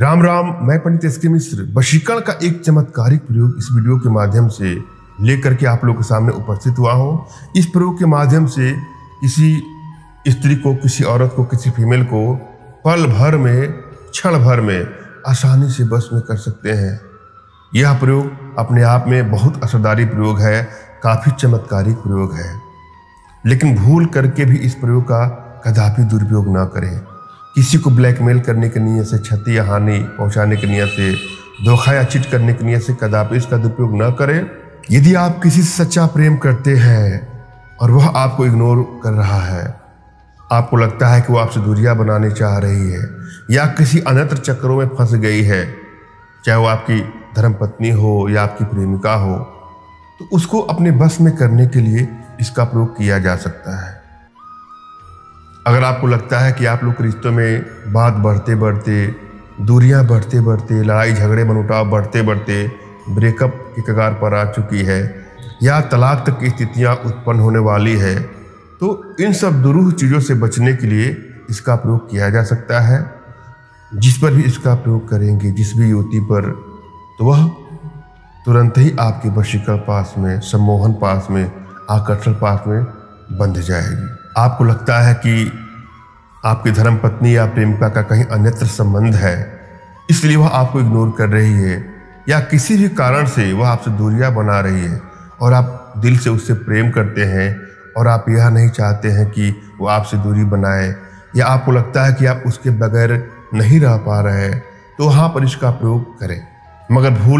राम राम, मैं पंडित एस के मिश्र वशीकरण का एक चमत्कारिक प्रयोग इस वीडियो के माध्यम से लेकर के आप लोगों के सामने उपस्थित हुआ हूँ। इस प्रयोग के माध्यम से किसी स्त्री को, किसी औरत को, किसी फीमेल को पल भर में, क्षण भर में आसानी से बस में कर सकते हैं। यह प्रयोग अपने आप में बहुत असरदारी प्रयोग है, काफ़ी चमत्कारिक प्रयोग है, लेकिन भूल करके भी इस प्रयोग का कदापि दुरुपयोग ना करें। किसी को ब्लैकमेल करने की नीयत से, क्षति या हानि पहुंचाने की नीयत से, धोखा या चिट करने की नीयत से कदापि इसका दुरुपयोग न करें। यदि आप किसी से सच्चा प्रेम करते हैं और वह आपको इग्नोर कर रहा है, आपको लगता है कि वो आपसे दूरियां बनाने चाह रही है या किसी अनत्र चक्रों में फंस गई है, चाहे वो आपकी धर्मपत्नी हो या आपकी प्रेमिका हो, तो उसको अपने बस में करने के लिए इसका प्रयोग किया जा सकता है। अगर आपको लगता है कि आप लोग रिश्तों में बात बढ़ते बढ़ते, दूरियां बढ़ते बढ़ते, लड़ाई झगड़े मनमुटाव बढ़ते बढ़ते ब्रेकअप की कगार पर आ चुकी है या तलाक तक की स्थितियां उत्पन्न होने वाली है, तो इन सब दुरूह चीज़ों से बचने के लिए इसका प्रयोग किया जा सकता है। जिस पर भी इसका प्रयोग करेंगे, जिस भी युवती पर, तो वह तुरंत ही आपके वशीकरण पास में, सम्मोहन पास में, आकर्षण पास में बंध जाएगी। आपको लगता है कि आपकी धर्मपत्नी या प्रेमिका का कहीं अन्यत्र संबंध है, इसलिए वह आपको इग्नोर कर रही है या किसी भी कारण से वह आपसे दूरियां बना रही है और आप दिल से उससे प्रेम करते हैं और आप यह नहीं चाहते हैं कि वो आपसे दूरी बनाए, या आपको लगता है कि आप उसके बगैर नहीं रह पा रहे हैं, तो वहाँ पर इसका प्रयोग करें, मगर भूल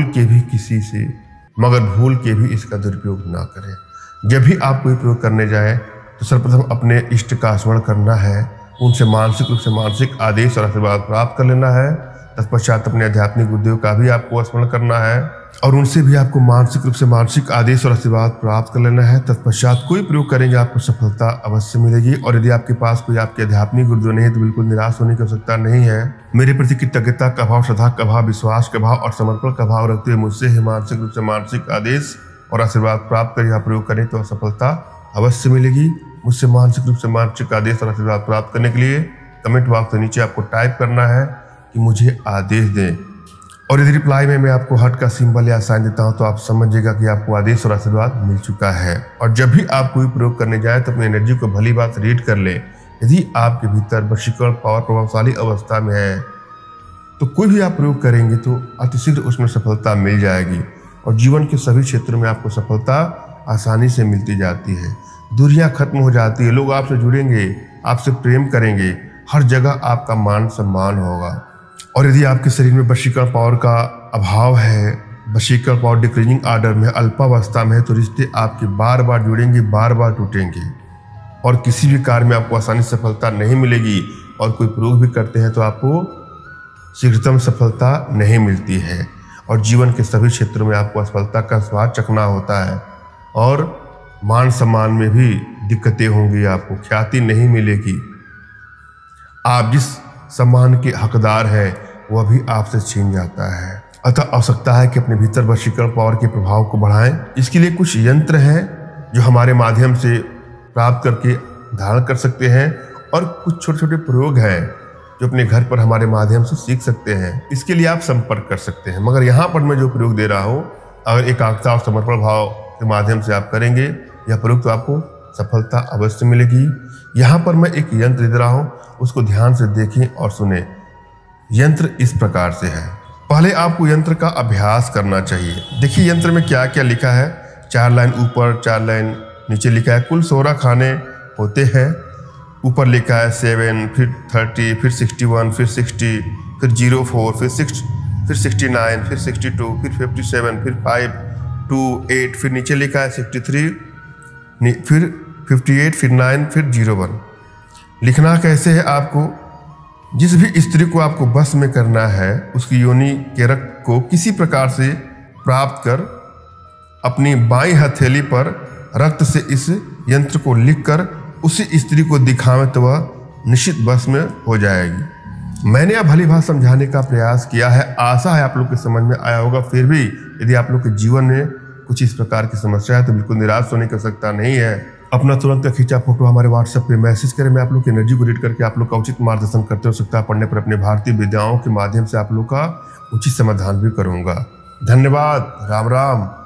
के भी इसका दुरुपयोग ना करें। जब भी आप कोई प्रयोग करने जाए तो सर्वप्रथम अपने इष्ट का स्मरण करना है, उनसे मानसिक रूप से मानसिक आदेश और आशीर्वाद प्राप्त कर लेना है। तत्पश्चात अपने आध्यात्मिक गुरुदेव का भी आपको स्मरण करना है और उनसे भी आपको मानसिक रूप से मानसिक आदेश और आशीर्वाद प्राप्त कर लेना है। तत्पश्चात कोई प्रयोग करेंगे आपको सफलता अवश्य मिलेगी। और यदि आपके पास कोई आपके आध्यात्मिक गुरुदेव नहीं है तो बिल्कुल निराश होने की आवश्यकता नहीं है। मेरे प्रति कृतज्ञता का भाव, श्रद्धा का भाव, विश्वास का भाव और समर्पण का भाव रखते हुए मुझसे ही मानसिक रूप से मानसिक आदेश और आशीर्वाद प्राप्त कर यह प्रयोग करें तो सफलता अवश्य मिलेगी। मुझसे मानसिक रूप से मानसिक आदेश और आशीर्वाद प्राप्त करने के लिए कमेंट बॉक्स के नीचे आपको टाइप करना है कि मुझे आदेश दें, और यदि रिप्लाई में मैं आपको हार्ट का सिंबल या साइन देता हूं तो आप समझिएगा कि आपको आदेश और आशीर्वाद मिल चुका है। और जब भी आप कोई प्रयोग करने जाए तो अपनी एनर्जी को भली बात रीड कर ले। यदि आपके भीतर वशीकरण पावर प्रभावशाली अवस्था में है तो कोई भी आप प्रयोग करेंगे तो अतिशीघ्र उसमें सफलता मिल जाएगी और जीवन के सभी क्षेत्रों में आपको सफलता आसानी से मिलती जाती है। दूरियां खत्म हो जाती है, लोग आपसे जुड़ेंगे, आपसे प्रेम करेंगे, हर जगह आपका मान सम्मान होगा। और यदि आपके शरीर में वशीकरण पावर का अभाव है, वशीकरण पावर डिक्रीजिंग आर्डर में, अल्पावस्था में है, तो रिश्ते आपके बार बार जुड़ेंगे, बार बार टूटेंगे और किसी भी कार्य में आपको आसानी से सफलता नहीं मिलेगी। और कोई प्रयोग भी करते हैं तो आपको शीघ्रतम सफलता नहीं मिलती है और जीवन के सभी क्षेत्रों में आपको असफलता का स्वाद चखना होता है और मान सम्मान में भी दिक्कतें होंगी, आपको ख्याति नहीं मिलेगी। आप जिस सम्मान के हकदार हैं वह भी आपसे छीन जाता है। अतः आवश्यकता है कि अपने भीतर वशीकरण पावर के प्रभाव को बढ़ाएं। इसके लिए कुछ यंत्र हैं जो हमारे माध्यम से प्राप्त करके धारण कर सकते हैं और कुछ छोटे छोटे प्रयोग हैं जो अपने घर पर हमारे माध्यम से सीख सकते हैं। इसके लिए आप संपर्क कर सकते हैं। मगर यहाँ पर मैं जो प्रयोग दे रहा हूँ, अगर एकाग्रता और समर्पण भाव के माध्यम से आप करेंगे यह प्रयोग तो आपको सफलता अवश्य मिलेगी। यहाँ पर मैं एक यंत्र दे रहा हूँ, उसको ध्यान से देखें और सुने। यंत्र इस प्रकार से है। पहले आपको यंत्र का अभ्यास करना चाहिए। देखिए यंत्र में क्या क्या लिखा है। 4 लाइन ऊपर, 4 लाइन नीचे लिखा है। कुल 16 खाने होते हैं। ऊपर लिखा है 7, फिर 30, फिर 61, फिर 60, फिर 04, फिर 6, फिर 69, फिर 62, फिर 57, फिर 5, 2, 8, फिर नीचे लिखा है 63, फिर 58, फिर 9, फिर 01। लिखना कैसे है? आपको जिस भी स्त्री को आपको बस में करना है उसकी योनि के रक्त को किसी प्रकार से प्राप्त कर अपनी बाईं हथेली पर रक्त से इस यंत्र को लिखकर उसी स्त्री को दिखावें तो वह निश्चित बस में हो जाएगी। मैंने यह भली भात समझाने का प्रयास किया है, आशा है आप लोग के समझ में आया होगा। फिर भी यदि आप लोग के जीवन में कुछ इस प्रकार की समस्या है तो बिल्कुल निराश होने की आवश्यकता नहीं है। अपना तुरंत का खींचा फोटो हमारे व्हाट्सएप पे मैसेज करें। मैं आप लोग की एनर्जी को रीड करके आप लोग का उचित मार्गदर्शन करते हो सकता है पढ़ने पर अपने भारतीय विद्याओं के माध्यम से आप लोग का उचित समाधान भी करूंगा। धन्यवाद। राम राम।